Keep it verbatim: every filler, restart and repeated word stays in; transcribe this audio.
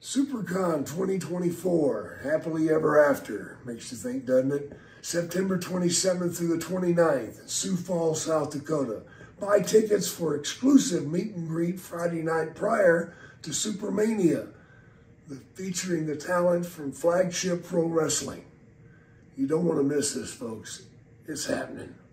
SiouxperCon twenty twenty-four, happily ever after. Makes you think, doesn't it? September twenty-seventh through the twenty-ninth in Sioux Falls, South Dakota. Buy tickets for exclusive meet and greet Friday night prior to SiouxperMania, featuring the talent from Flagship Pro Wrestling. You don't want to miss this, folks. It's happening.